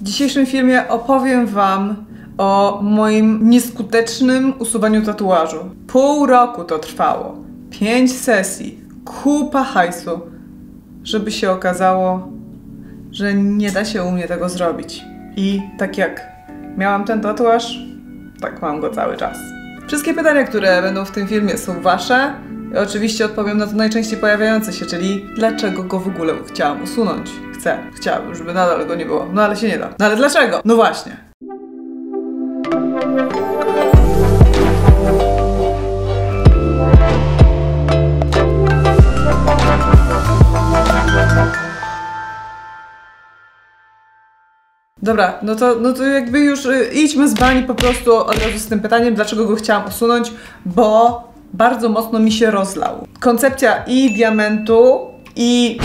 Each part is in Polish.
W dzisiejszym filmie opowiem wam o moim nieskutecznym usuwaniu tatuażu. Pół roku to trwało. 5 sesji. Kupa hajsu. Żeby się okazało, że nie da się u mnie tego zrobić. I tak jak miałam ten tatuaż, tak mam go cały czas. Wszystkie pytania, które będą w tym filmie, są wasze. I oczywiście odpowiem na to najczęściej pojawiające się, czyli dlaczego go w ogóle chciałam usunąć. Chciałabym, żeby nadal go nie było. No ale się nie da. No ale dlaczego? No właśnie. Dobra, no to jakby już idźmy z bani po prostu od razu z tym pytaniem, dlaczego go chciałam usunąć, bo bardzo mocno mi się rozlał. Koncepcja i diamentu, i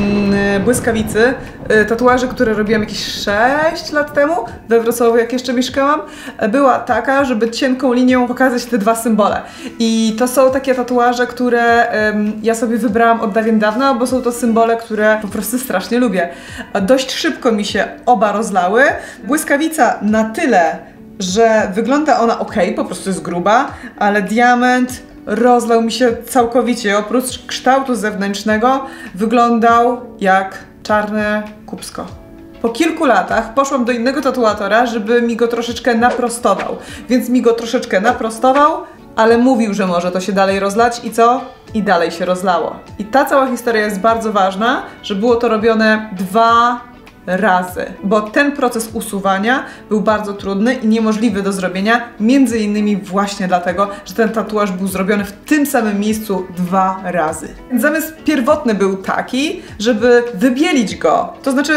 błyskawicy, tatuaży, które robiłam jakieś 6 lat temu we Wrocławiu, jak jeszcze mieszkałam, była taka, żeby cienką linią pokazać te dwa symbole. I to są takie tatuaże, które ja sobie wybrałam od dawien dawna, bo są to symbole, które po prostu strasznie lubię. Dość szybko mi się oba rozlały. Błyskawica na tyle, że wygląda ona ok, po prostu jest gruba, ale diament rozlał mi się całkowicie. Oprócz kształtu zewnętrznego wyglądał jak czarne kupsko. Po kilku latach poszłam do innego tatuatora, żeby mi go troszeczkę naprostował. Więc mi go troszeczkę naprostował, ale mówił, że może to się dalej rozlać i co? I dalej się rozlało. I ta cała historia jest bardzo ważna, że było to robione 2 razy, bo ten proces usuwania był bardzo trudny i niemożliwy do zrobienia, między innymi właśnie dlatego, że ten tatuaż był zrobiony w tym samym miejscu 2 razy. Więc zamysł pierwotny był taki, żeby wybielić go, to znaczy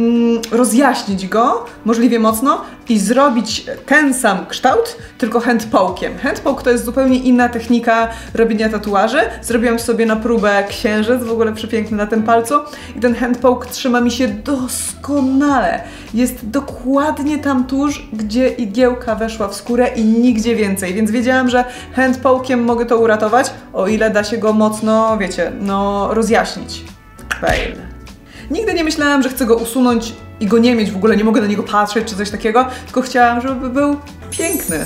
rozjaśnić go możliwie mocno i zrobić ten sam kształt, tylko handpoke'iem. Handpoke to jest zupełnie inna technika robienia tatuaży. Zrobiłam sobie na próbę księżyc, w ogóle przepiękny na tym palcu, i ten handpoke trzyma mi się doskonale. Jest dokładnie tam tuż, gdzie igiełka weszła w skórę i nigdzie więcej, więc wiedziałam, że handpoke'iem mogę to uratować, o ile da się go mocno, wiecie, no rozjaśnić. Fail. Nigdy nie myślałam, że chcę go usunąć i go nie mieć, w ogóle nie mogę na niego patrzeć czy coś takiego, tylko chciałam, żeby był piękny,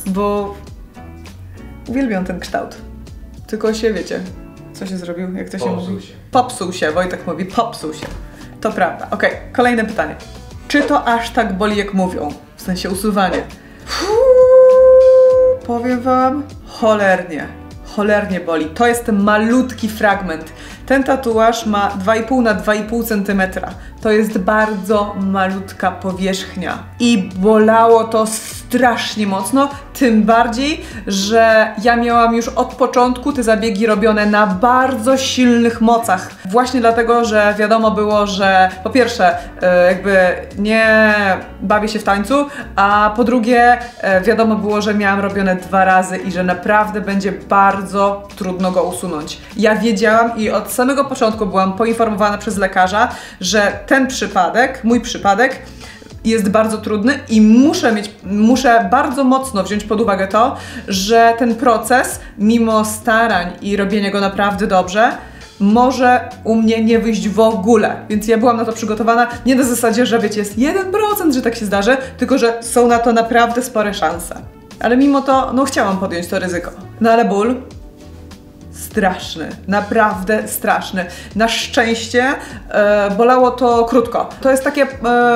bo uwielbiam ten kształt. Tylko się, wiecie, co się zrobił, jak to się mówi? Popsuł się, Wojtek mówi, popsuł się. To prawda. Okej, kolejne pytanie. Czy to aż tak boli, jak mówią? W sensie usuwanie. Powiem wam, cholernie boli. To jest malutki fragment. Ten tatuaż ma 2,5 na 2,5 cm. To jest bardzo malutka powierzchnia. I bolało to strasznie mocno, tym bardziej, że ja miałam już od początku te zabiegi robione na bardzo silnych mocach. Właśnie dlatego, że wiadomo było, że po pierwsze jakby nie bawię się w tańcu, a po drugie wiadomo było, że miałam robione 2 razy i że naprawdę będzie bardzo trudno go usunąć. Ja wiedziałam i od samego początku byłam poinformowana przez lekarza, że ten przypadek, mój przypadek, jest bardzo trudny i muszę bardzo mocno wziąć pod uwagę to, że ten proces, mimo starań i robienia go naprawdę dobrze, może u mnie nie wyjść w ogóle. Więc ja byłam na to przygotowana, nie na zasadzie, że wiecie, jest 1%, że tak się zdarzy, tylko że są na to naprawdę spore szanse. Ale mimo to, no chciałam podjąć to ryzyko. No ale ból straszny, naprawdę straszny. Na szczęście bolało to krótko. To jest takie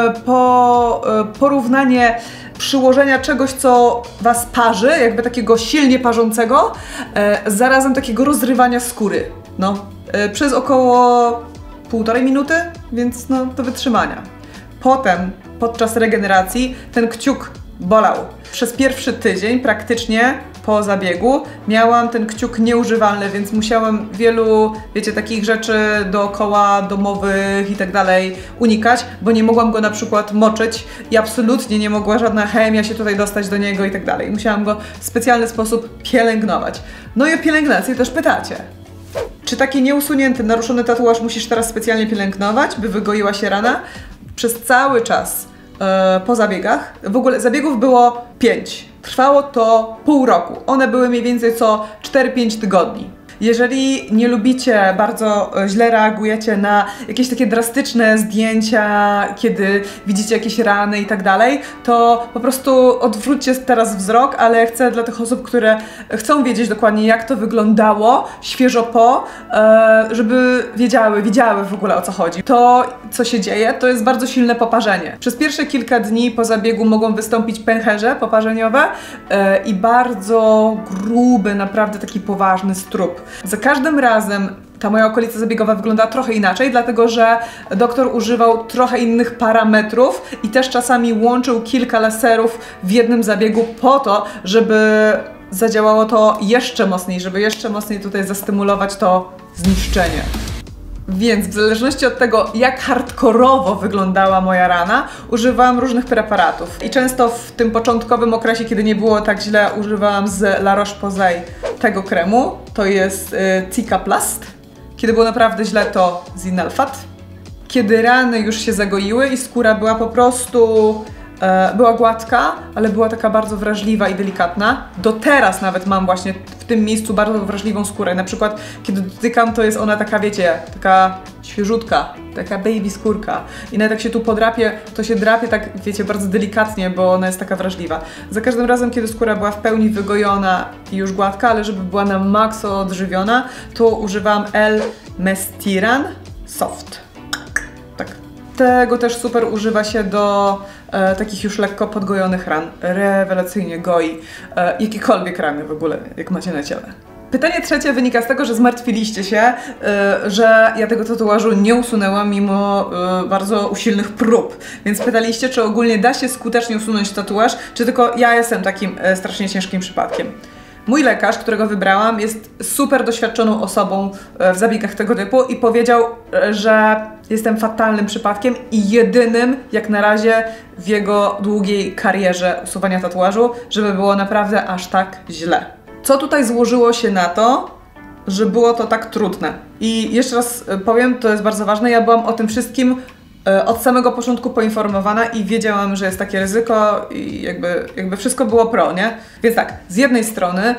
porównanie przyłożenia czegoś, co was parzy, jakby takiego silnie parzącego, zarazem takiego rozrywania skóry. No, przez około 1,5 minuty, więc no do wytrzymania. Potem, podczas regeneracji, ten kciuk bolał. Przez pierwszy tydzień praktycznie po zabiegu miałam ten kciuk nieużywalny, więc musiałam wielu, wiecie, takich rzeczy dookoła, domowych i tak dalej unikać, bo nie mogłam go na przykład moczyć i absolutnie nie mogła żadna chemia się tutaj dostać do niego i tak dalej. Musiałam go w specjalny sposób pielęgnować. No i o pielęgnację też pytacie. Czy taki nieusunięty, naruszony tatuaż musisz teraz specjalnie pielęgnować, by wygoiła się rana? Przez cały czas po zabiegach, w ogóle zabiegów było 5. Trwało to pół roku. One były mniej więcej co 4-5 tygodni. Jeżeli nie lubicie, bardzo źle reagujecie na jakieś takie drastyczne zdjęcia, kiedy widzicie jakieś rany i tak dalej, to po prostu odwróćcie teraz wzrok, ale chcę dla tych osób, które chcą wiedzieć dokładnie, jak to wyglądało świeżo po, żeby widziały w ogóle, o co chodzi. To, co się dzieje, to jest bardzo silne poparzenie. Przez pierwsze kilka dni po zabiegu mogą wystąpić pęcherze poparzeniowe i bardzo gruby, naprawdę taki poważny strób. Za każdym razem ta moja okolica zabiegowa wygląda trochę inaczej, dlatego że doktor używał trochę innych parametrów i też czasami łączył kilka laserów w jednym zabiegu po to, żeby zadziałało to jeszcze mocniej, żeby jeszcze mocniej tutaj zastymulować to zniszczenie. Więc w zależności od tego, jak hardkorowo wyglądała moja rana, używałam różnych preparatów. I często w tym początkowym okresie, kiedy nie było tak źle, używałam z La Roche-Posay tego kremu. To jest Cicaplast. Kiedy było naprawdę źle, to Zinalfat. Kiedy rany już się zagoiły i skóra była po prostu była gładka, ale była taka bardzo wrażliwa i delikatna. Do teraz nawet mam właśnie w tym miejscu bardzo wrażliwą skórę. Na przykład, kiedy dotykam, to jest ona taka, wiecie, taka świeżutka, taka baby skórka. I nawet jak się tu podrapie, to się drapie tak, wiecie, bardzo delikatnie, bo ona jest taka wrażliwa. Za każdym razem, kiedy skóra była w pełni wygojona i już gładka, ale żeby była na makso odżywiona, to używam L-Mestiran Soft. Tak. Tego też super używa się do takich już lekko podgojonych ran. Rewelacyjnie goi jakiekolwiek rany w ogóle, jak macie na ciele. Pytanie trzecie wynika z tego, że zmartwiliście się, że ja tego tatuażu nie usunęłam mimo bardzo usilnych prób. Więc pytaliście, czy ogólnie da się skutecznie usunąć tatuaż, czy tylko ja jestem takim strasznie ciężkim przypadkiem. Mój lekarz, którego wybrałam, jest super doświadczoną osobą w zabiegach tego typu i powiedział, że jestem fatalnym przypadkiem i jedynym, jak na razie, w jego długiej karierze usuwania tatuażu, żeby było naprawdę aż tak źle. Co tutaj złożyło się na to, że było to tak trudne? I jeszcze raz powiem, to jest bardzo ważne, ja byłam o tym wszystkim od samego początku poinformowana i wiedziałam, że jest takie ryzyko i jakby wszystko było pro, nie? Więc tak, z jednej strony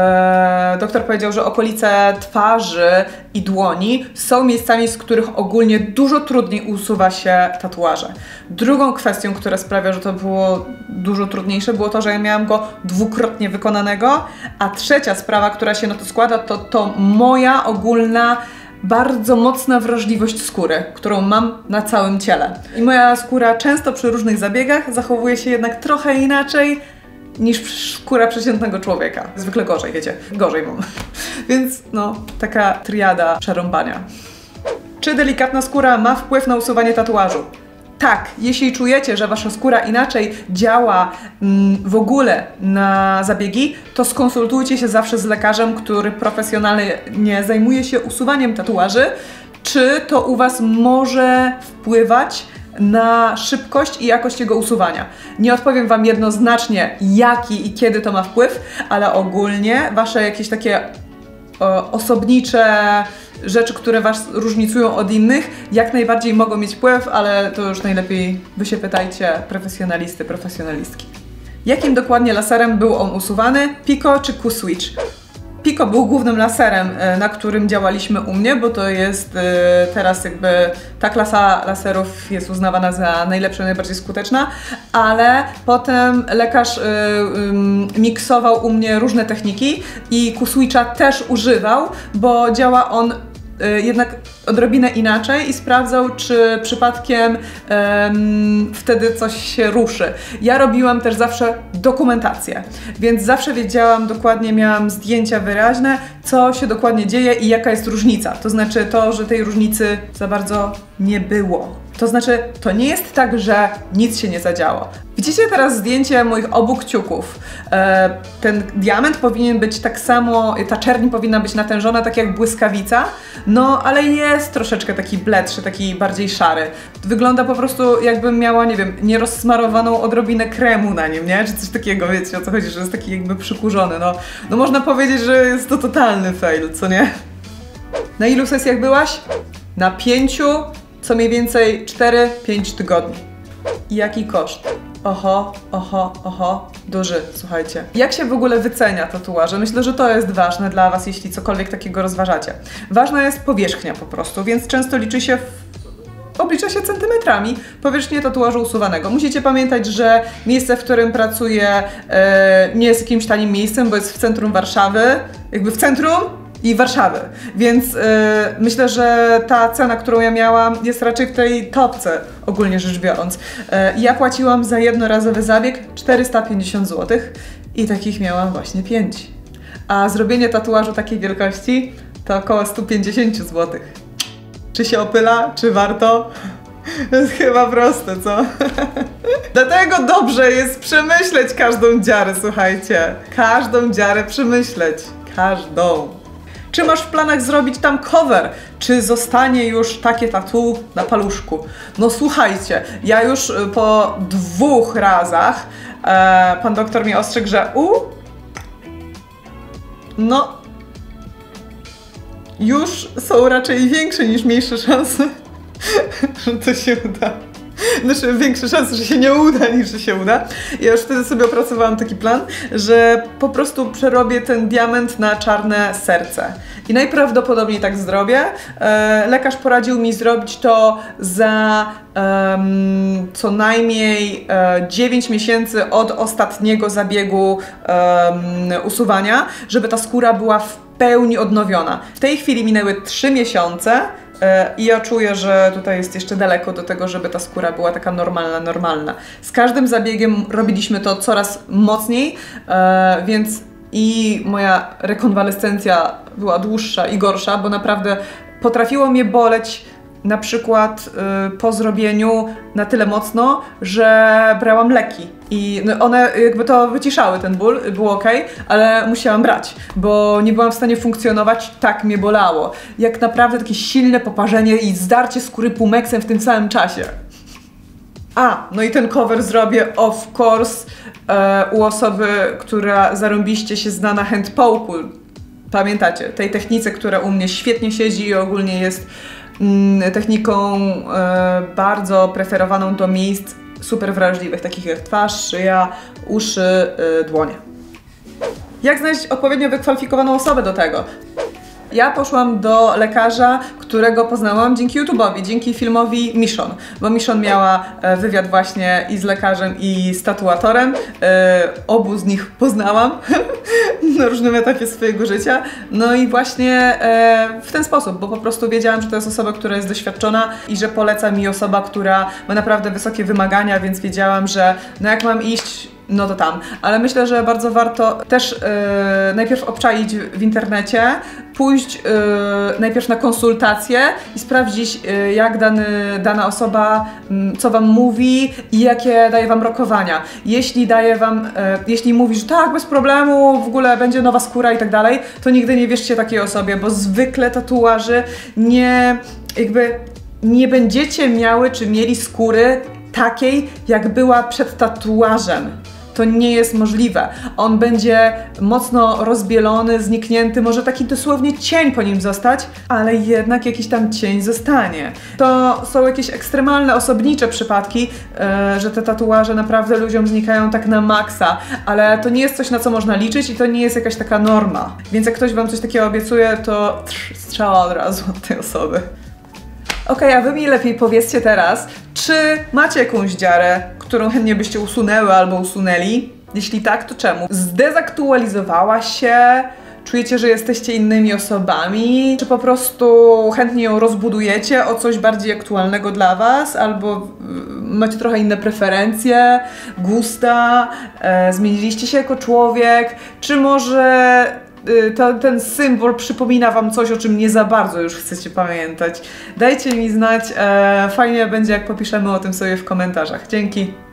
doktor powiedział, że okolice twarzy i dłoni są miejscami, z których ogólnie dużo trudniej usuwa się tatuaże. Drugą kwestią, która sprawia, że to było dużo trudniejsze, było to, że ja miałam go dwukrotnie wykonanego, a trzecia sprawa, która się na to składa, to moja ogólna bardzo mocna wrażliwość skóry, którą mam na całym ciele. I moja skóra często przy różnych zabiegach zachowuje się jednak trochę inaczej niż skóra przeciętnego człowieka. Zwykle gorzej, wiecie, gorzej mam. Więc no, taka triada przerąbania. Czy delikatna skóra ma wpływ na usuwanie tatuażu? Tak, jeśli czujecie, że wasza skóra inaczej działa w ogóle na zabiegi, to skonsultujcie się zawsze z lekarzem, który profesjonalnie zajmuje się usuwaniem tatuaży, czy to u was może wpływać na szybkość i jakość jego usuwania. Nie odpowiem wam jednoznacznie, jaki i kiedy to ma wpływ, ale ogólnie wasze jakieś takie osobnicze rzeczy, które was różnicują od innych, jak najbardziej mogą mieć wpływ, ale to już najlepiej wy się pytajcie profesjonalisty, profesjonalistki. Jakim dokładnie laserem był on usuwany? Pico czy Q-Switch? Pico był głównym laserem, na którym działaliśmy u mnie, bo to jest teraz jakby ta klasa laserów jest uznawana za najlepsza, najbardziej skuteczna, ale potem lekarz miksował u mnie różne techniki i Q-Switcha też używał, bo działa on jednak odrobinę inaczej i sprawdzał, czy przypadkiem wtedy coś się ruszy. Ja robiłam też zawsze dokumentację, więc zawsze wiedziałam dokładnie, miałam zdjęcia wyraźne, co się dokładnie dzieje i jaka jest różnica. To znaczy to, że tej różnicy za bardzo nie było. To znaczy, to nie jest tak, że nic się nie zadziało. Widzicie teraz zdjęcie moich obu kciuków. Ten diament powinien być tak samo, ta czerń powinna być natężona tak jak błyskawica, no ale jest troszeczkę taki bledszy, taki bardziej szary. Wygląda po prostu jakbym miała, nie wiem, nierozsmarowaną odrobinę kremu na nim, nie? Czy coś takiego, wiecie o co chodzi, że jest taki jakby przykurzony. No można powiedzieć, że jest to totalny fail, co nie? Na ilu sesjach byłaś? Na 5, co mniej więcej 4-5 tygodni. I jaki koszt? Oho, duży, słuchajcie. Jak się w ogóle wycenia tatuaże? Myślę, że to jest ważne dla Was, jeśli cokolwiek takiego rozważacie. Ważna jest powierzchnia po prostu, więc często oblicza się centymetrami powierzchnię tatuażu usuwanego. Musicie pamiętać, że miejsce, w którym pracuję, nie jest jakimś tanim miejscem, bo jest w centrum Warszawy, jakby w centrum i Warszawy, więc myślę, że ta cena, którą ja miałam, jest raczej w tej topce, ogólnie rzecz biorąc. Ja płaciłam za jednorazowy zabieg 450 zł i takich miałam właśnie 5. A zrobienie tatuażu takiej wielkości to około 150 zł. Czy się opyla? Czy warto? To jest chyba proste, co? Dlatego dobrze jest przemyśleć każdą dziarę, słuchajcie. Każdą dziarę przemyśleć. Każdą. Czy masz w planach zrobić tam cover? Czy zostanie już takie tattoo na paluszku? No słuchajcie, ja już po 2 razach pan doktor mnie ostrzegł, że no już są raczej większe niż mniejsze szanse, że to się uda. Znaczy większe szanse, że się nie uda, niż że się uda. Ja już wtedy sobie opracowałam taki plan, że po prostu przerobię ten diament na czarne serce. I najprawdopodobniej tak zrobię. Lekarz poradził mi zrobić to za co najmniej 9 miesięcy od ostatniego zabiegu usuwania, żeby ta skóra była w pełni odnowiona. W tej chwili minęły 3 miesiące. I ja czuję, że tutaj jest jeszcze daleko do tego, żeby ta skóra była taka normalna. Z każdym zabiegiem robiliśmy to coraz mocniej, więc i moja rekonwalescencja była dłuższa i gorsza, bo naprawdę potrafiło mnie boleć na przykład po zrobieniu na tyle mocno, że brałam leki i one jakby to wyciszały ten ból, było ok, ale musiałam brać, bo nie byłam w stanie funkcjonować, tak mnie bolało. Jak naprawdę takie silne poparzenie i zdarcie skóry pumeksem w tym samym czasie. No i ten cover zrobię of course u osoby, która zarąbiście się zna na handpoke'u. Pamiętacie, tej technice, która u mnie świetnie siedzi i ogólnie jest techniką bardzo preferowaną do miejsc super wrażliwych, takich jak twarz, szyja, uszy, dłonie. Jak znaleźć odpowiednio wykwalifikowaną osobę do tego? Ja poszłam do lekarza, którego poznałam dzięki YouTube'owi, dzięki filmowi Mission, bo Mission miała wywiad właśnie i z lekarzem, i z tatuatorem. Obu z nich poznałam na różnym etapie swojego życia. No i właśnie w ten sposób, bo po prostu wiedziałam, że to jest osoba, która jest doświadczona i że poleca mi osoba, która ma naprawdę wysokie wymagania, więc wiedziałam, że no jak mam iść, no to tam. Ale myślę, że bardzo warto też najpierw obczaić w internecie, pójść najpierw na konsultację i sprawdzić, jak dana osoba, co Wam mówi i jakie daje Wam rokowania. Jeśli daje Wam, jeśli mówi, że tak, bez problemu, w ogóle będzie nowa skóra i tak dalej, to nigdy nie wierzcie takiej osobie, bo zwykle tatuaży nie będziecie miały czy mieli skóry takiej, jak była przed tatuażem. To nie jest możliwe. On będzie mocno rozbielony, zniknięty, może taki dosłownie cień po nim zostać, ale jednak jakiś tam cień zostanie. To są jakieś ekstremalne, osobnicze przypadki, że te tatuaże naprawdę ludziom znikają tak na maksa, ale to nie jest coś, na co można liczyć i to nie jest jakaś taka norma. Więc jak ktoś Wam coś takiego obiecuje, to strzała od razu od tej osoby. Okej, a Wy mi lepiej powiedzcie teraz, czy macie jakąś dziarę, którą chętnie byście usunęły albo usunęli? Jeśli tak, to czemu? Zdezaktualizowała się? Czujecie, że jesteście innymi osobami? Czy po prostu chętnie ją rozbudujecie o coś bardziej aktualnego dla Was? Albo macie trochę inne preferencje, gusta? Zmieniliście się jako człowiek? Czy może ten symbol przypomina Wam coś, o czym nie za bardzo już chcecie pamiętać? Dajcie mi znać, fajnie będzie, jak popiszemy o tym sobie w komentarzach. Dzięki!